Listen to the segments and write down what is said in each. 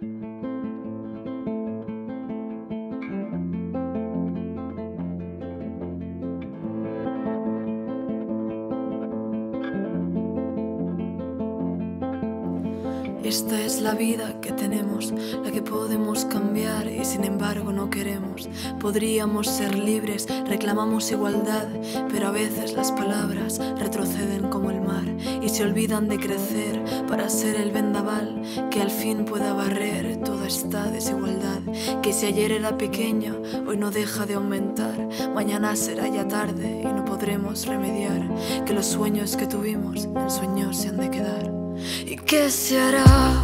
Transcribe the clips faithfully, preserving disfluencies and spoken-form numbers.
Esta es la vida que tenemos, la que podemos cambiar y sin embargo no queremos. Podríamos ser libres, reclamamos igualdad, pero a veces las palabras retroceden como el mar y se olvidan de crecer para ser el vendaval que al fin pueda barrer toda esta desigualdad. Que si ayer era pequeña, hoy no deja de aumentar, mañana será ya tarde y no podremos remediar. Que los sueños que tuvimos en sueños se han de quedar. ¿Y qué se hará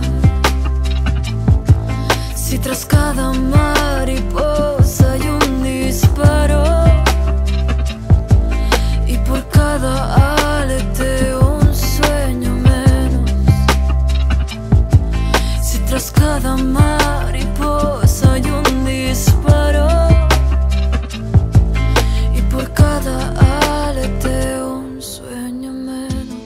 si tras cada mariposa hay un disparo y por cada aleteo un sueño menos? Si tras cada mariposa hay un disparo y por cada aleteo un sueño menos.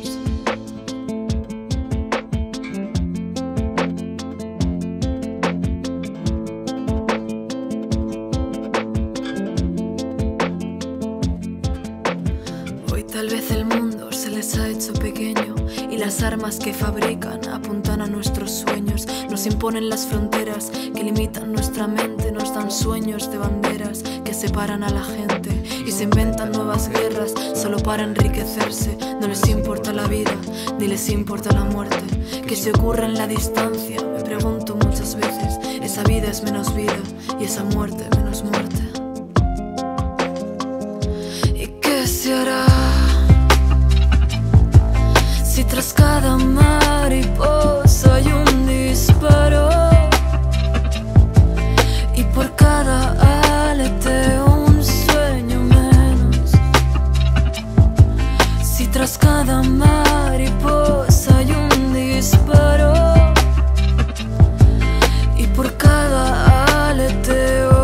Tal vez el mundo se les ha hecho pequeño y las armas que fabrican apuntan a nuestros sueños. Nos imponen las fronteras que limitan nuestra mente, nos dan sueños de banderas que separan a la gente y se inventan nuevas guerras solo para enriquecerse. No les importa la vida ni les importa la muerte. ¿Qué se ocurre en la distancia? Me pregunto muchas veces. Esa vida es menos vida y esa muerte menos muerte. ¿Y qué se hará si tras cada mariposa hay un disparo y por cada aleteo un sueño menos? Si tras cada mariposa hay un disparo y por cada aleteo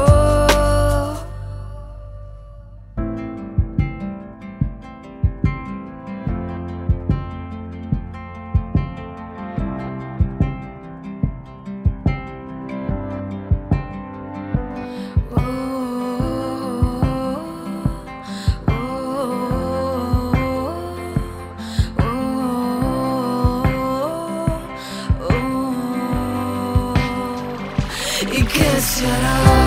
¿y qué se hará